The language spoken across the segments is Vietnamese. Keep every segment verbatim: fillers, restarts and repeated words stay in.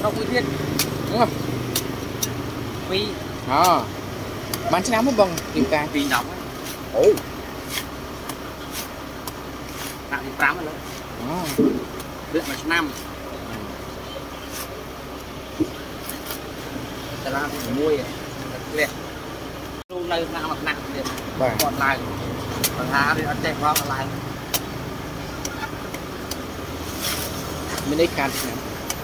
đọc mũi thiên đúng không? Vì à bán chứ mới bông kim cang vì nóng ấy. Ồ. Nặng thì tám rồi À. Được là năm. Ta ra thì muôi liệt. Luôn nơi nào mặt nặng thì còn lại còn há đi ăn chạy qua còn lại. Mình đi cắt nè.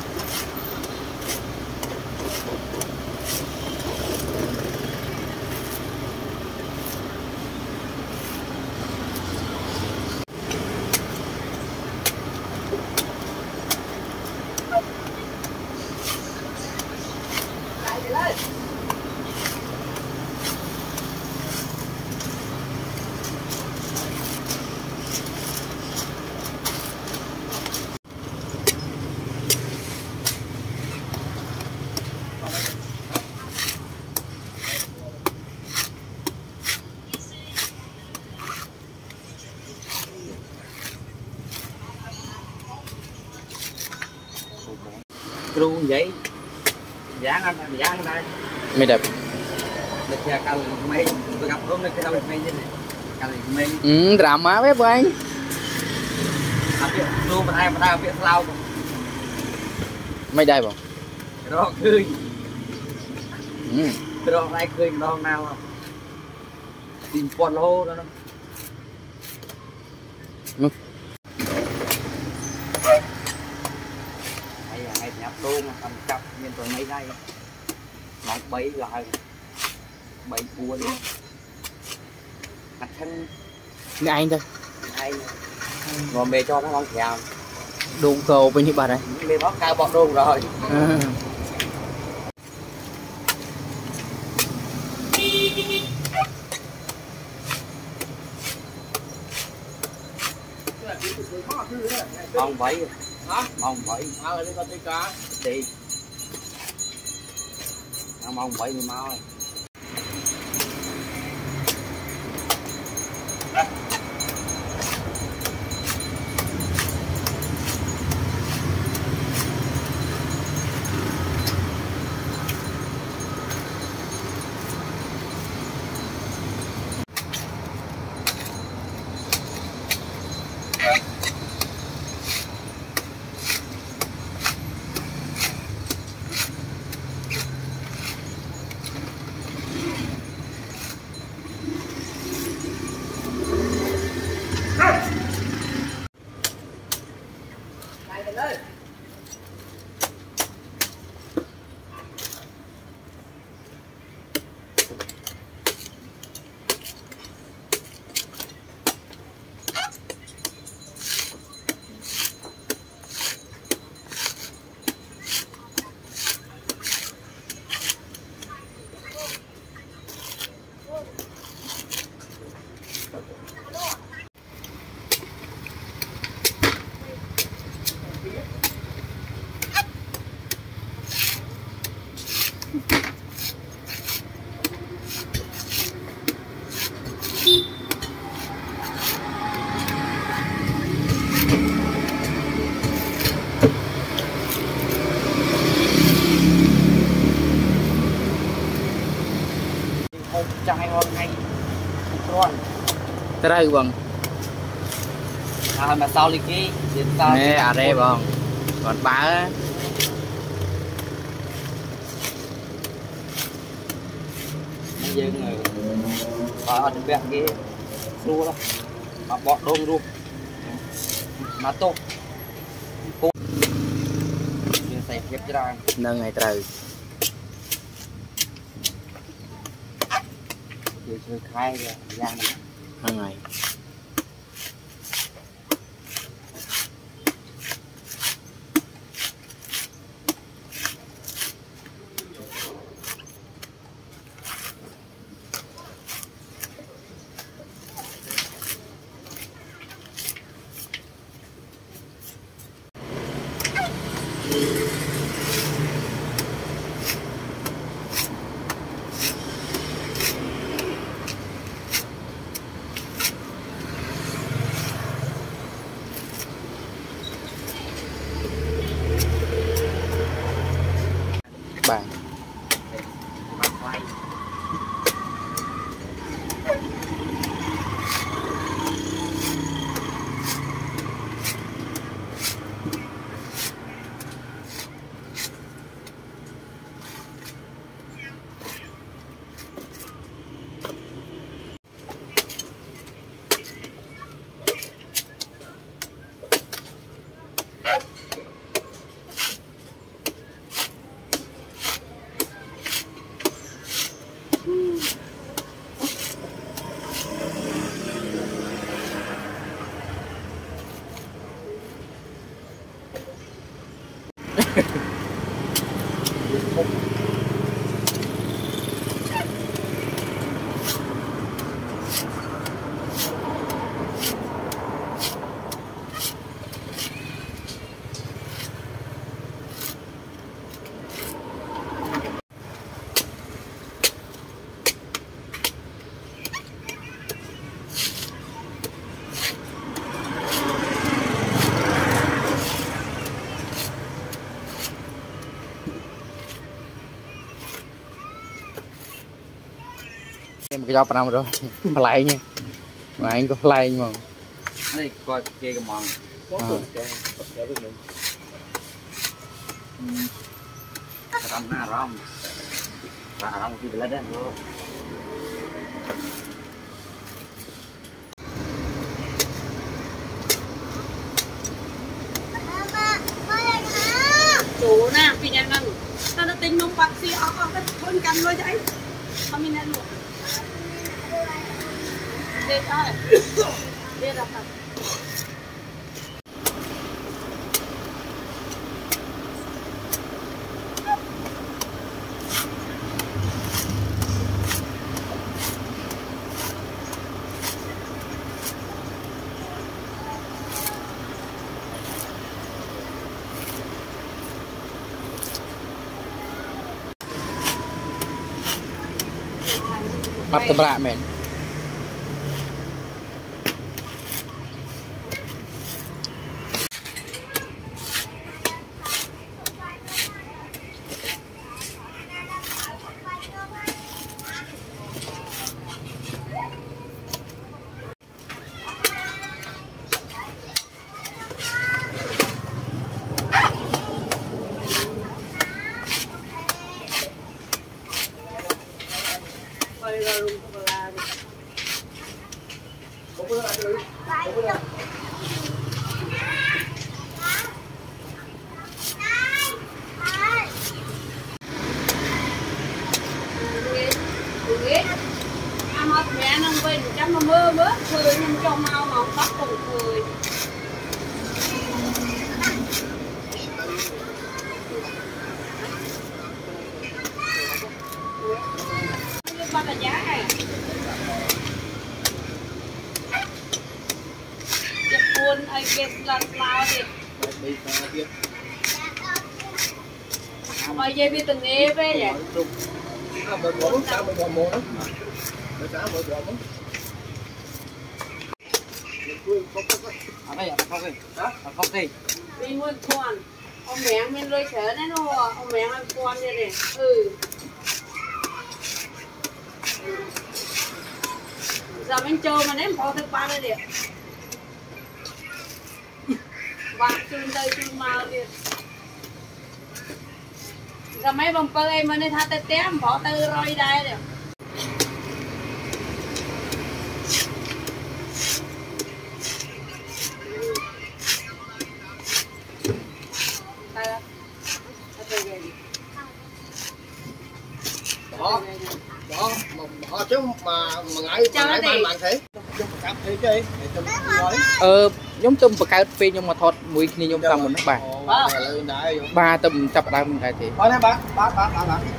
Luôn vậy dán anh dán ở đây Mày đẹp được chưa cao mấy tôi gặp hôm nay cái đâu được mấy như này cao mấy ừ drama bếp anh luôn mà ai mà ai biết lao mày đây bảo đó cười ừ đó ai cười đó nào không tìm con lô đó ừ. Ngày nhập luôn cầm cặp nhưng tôi mấy đây mọc bấy lại bấy cua đi mặt thân cái anh thôi anh ngồi mê cho nó không kèo đun cầu bên như bà đây mê bó cao bọt đun rồi à. mong vậy hả? Mong vậy À là đi coi cá đi nó mong vậy thì mau chai hôm nay con tới đây bằng à mà sau lịch kia nè à đây bằng còn bá dương người ở trên bên kia xu đó mà bọt đông luôn mà tốt cô dương xài phép ra nâng ngày trời chơi chơi khai ra giang hàng ngày bạn. Em cái job nào rồi lại nha mà anh có play mà đây coi kia cái món làm na rom và rom kia lên đấy luôn chủ nè vì nhà mình ta đã tính nông bạc xí ở con cái thôn canh rồi đấy không mình ăn luôn đây thôi đây là thật bắt tầm lạ mẹ một mẹ nâng bình trăm mơ bớt cười nhưng trong mau mà bắt cùng cười ba là giá này chụp buồn ai biết lần lao đi bây giờ biết từng nghe về vậy ở đây không đi đó không đi đi mua quan ông mẹ mình lôi sở đấy nó ông mẹ ăn quan như này ừ giờ mình chơi mà ném bỏ thức ba đây đi bạn chun đây chun màu đi giờ mấy bông bơ em mà nên thà tê tém bỏ tư rồi đây đi đó đó mà chứ mà mà ngại mà ngại mai mặn thế cặp thế chứ ờ giống tôm và cá phi nhưng mà thọt mùi kia nhung tầm mình nó bài ba tôm chập đai mình cái thì thôi nè bạn bạn bạn bạn bạn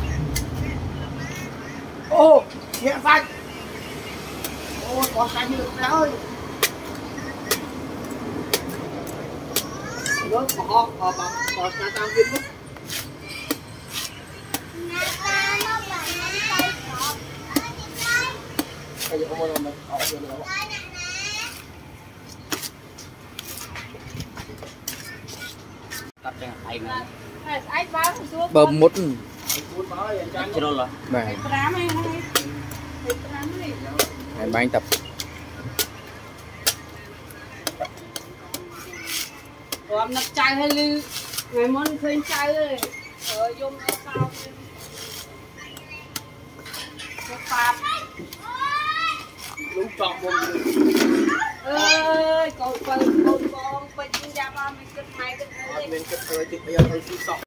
ô nhẹ phanh ôi còn xanh được ra ơi nước họ họ họ họ sẽ tam kim mất bơm một chưa đâu rồi Vâng. Thầy Pram ấy này. Thầy Pram ấy. Ngày ba anh tập. Còn nắp chai hay lư. Ngày món khơi chai ơi. Ờ dùng nó sao. Nó phạt. đúng tròn một ơi con con con con bên gia ba mình kết mai kết mình kết rồi thì bây giờ thấy sọc